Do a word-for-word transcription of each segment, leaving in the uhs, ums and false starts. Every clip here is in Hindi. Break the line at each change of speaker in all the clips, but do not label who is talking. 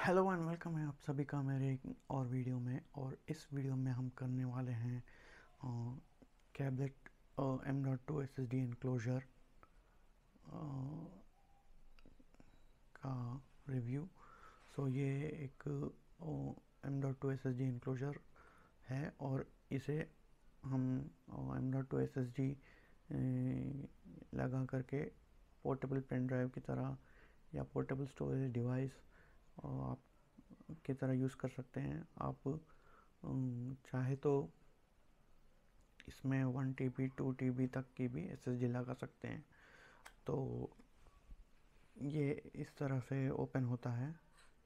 हेलो एंड वेलकम है आप सभी का मेरे एक और वीडियो में। और इस वीडियो में हम करने वाले हैं Cablet M dot two S S D enclosure का रिव्यू। सो ये एक M dot two S S D enclosure है और इसे हम M dot two S S D लगा करके पोर्टेबल पेन ड्राइव की तरह या पोर्टेबल स्टोरेज डिवाइस आप की तरह यूज़ कर सकते हैं। आप चाहे तो इसमें one T B two T B तक की भी एस एस डी लगा सकते हैं। तो ये इस तरह से ओपन होता है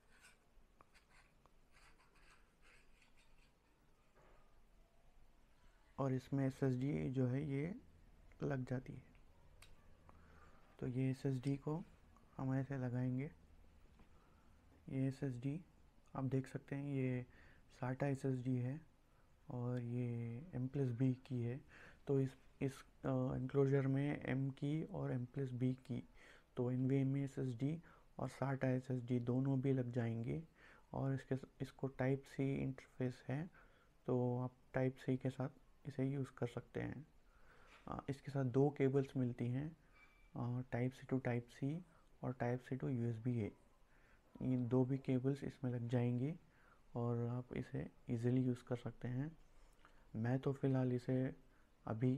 और इसमें एस एस डी जो है ये लग जाती है। तो ये एस एस डी को हम ऐसे लगाएंगे। ये एस एस डी आप देख सकते हैं, ये साटा एस एस डी है और ये एम प्लस बी की है। तो इस इस इंक्लोजर में एम की और एम प्लस बी की, तो N V M E S S D और साटा एस एस डी दोनों भी लग जाएंगे। और इसके इसको टाइप सी इंटरफेस है, तो आप टाइप सी के साथ इसे यूज़ कर सकते हैं। आ, इसके साथ दो केबल्स मिलती हैं, type C to type C और type C to U S B A. ये दो भी केबल्स इसमें लग जाएंगी और आप इसे इजीली यूज़ कर सकते हैं। मैं तो फ़िलहाल इसे अभी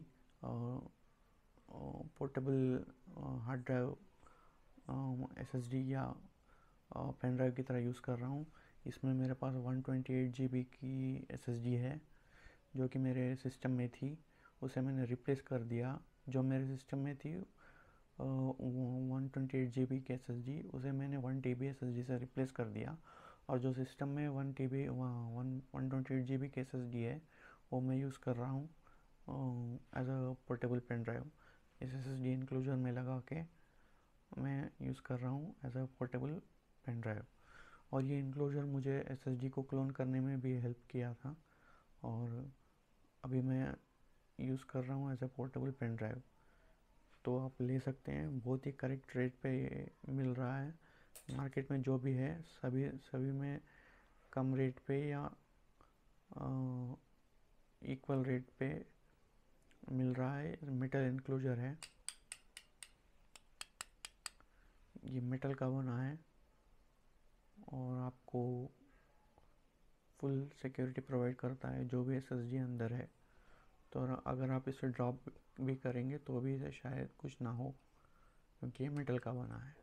portable hard drive S S D या पेन ड्राइव की तरह यूज़ कर रहा हूँ। इसमें मेरे पास one twenty eight G B की एस एस डी है जो कि मेरे सिस्टम में थी, उसे मैंने रिप्लेस कर दिया। जो मेरे सिस्टम में थी one twenty eight G B की एस एस डी, उसे मैंने one T B S S D से रिप्लेस कर दिया। और जो सिस्टम में one T B one one twenty eight G B की एस एस डी है वो मैं यूज़ कर रहा हूँ as a portable pen drive. इस एस एस डी इंक्लूजर में लगा के मैं यूज़ कर रहा हूँ as a portable pen drive. और ये इंक्लोजर मुझे एस एस डी को क्लोन करने में भी हेल्प किया था और अभी मैं यूज़ कर रहा हूँ as a portable pen drive. तो आप ले सकते हैं, बहुत ही करेक्ट रेट पे मिल रहा है। मार्केट में जो भी है सभी सभी में कम रेट पे या इक्वल रेट पे मिल रहा है। मेटल इंक्लोजर है, ये मेटल का बना है और आपको फुल सिक्योरिटी प्रोवाइड करता है जो भी एस एस डी अंदर है। तो अगर आप इसे ड्रॉप भी करेंगे तो भी इसे शायद कुछ ना हो, क्योंकि ये मेटल का बना है।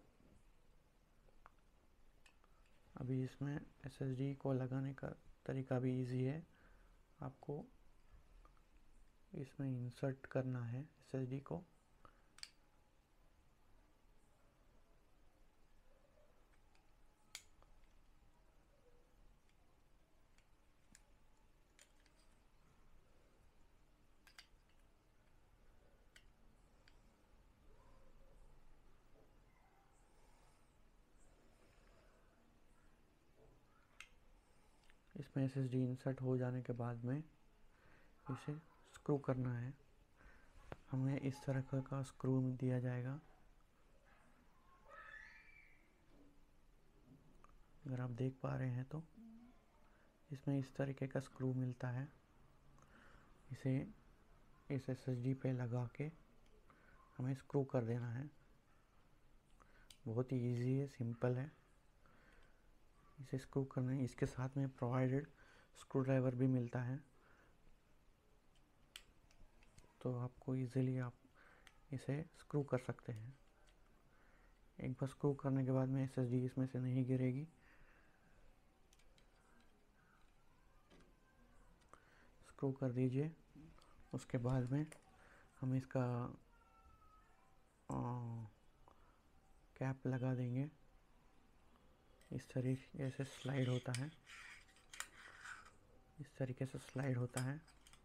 अभी इसमें एस एस डी को लगाने का तरीका भी इजी है। आपको इसमें इंसर्ट करना है एस एस डी को। इसमें एस एस डी इंसर्ट हो जाने के बाद में इसे स्क्रू करना है। हमें इस तरह का स्क्रू दिया जाएगा, अगर आप देख पा रहे हैं तो इसमें इस तरीके का स्क्रू मिलता है। इसे इस एस एस डी पे लगा के हमें स्क्रू कर देना है। बहुत ही इजी है, सिंपल है इसे स्क्रू करना। इसके साथ में प्रोवाइडेड स्क्रू ड्राइवर भी मिलता है, तो आपको इजीली आप इसे स्क्रू कर सकते हैं। एक बार स्क्रू करने के बाद में एस एस डी इसमें से नहीं गिरेगी। स्क्रू कर दीजिए। उसके बाद में हम इसका कैप लगा देंगे। इस तरीके से स्लाइड होता है, इस तरीके से स्लाइड होता है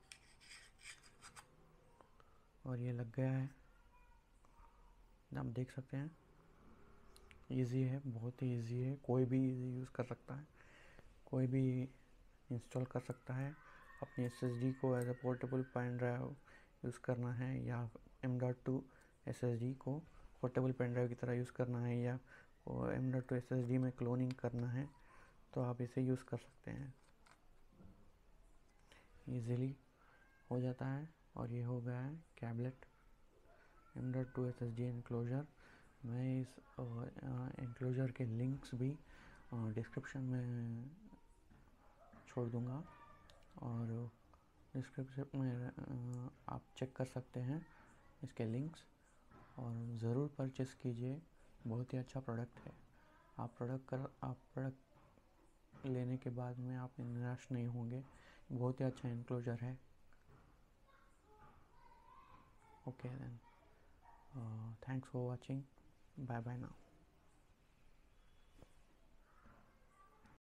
और ये लग गया है। आप देख सकते हैं इजी है, बहुत ही इजी है, कोई भी इजी यूज़ कर सकता है, कोई भी इंस्टॉल कर सकता है। अपनी एस एस डी को as a portable pen drive use करना है या M dot two S S D को पोर्टेबल पेन ड्राइव की तरह यूज़ करना है या M dot two S S D में क्लोनिंग करना है, तो आप इसे यूज़ कर सकते हैं। ईज़िली हो जाता है। और ये हो गया है Cablet M dot two S S D enclosure. मैं इस एनक्लोजर के लिंक्स भी डिस्क्रिप्शन में छोड़ दूँगा, और डिस्क्रिप्शन में आप चेक कर सकते हैं इसके लिंक्स, और ज़रूर परचेस कीजिए। बहुत ही अच्छा प्रोडक्ट है। आप प्रोडक्ट कर आप प्रोडक्ट लेने के बाद में आप निराश नहीं होंगे। बहुत ही अच्छा एनक्लोजर है। Okay then, thanks for watching. Bye bye now.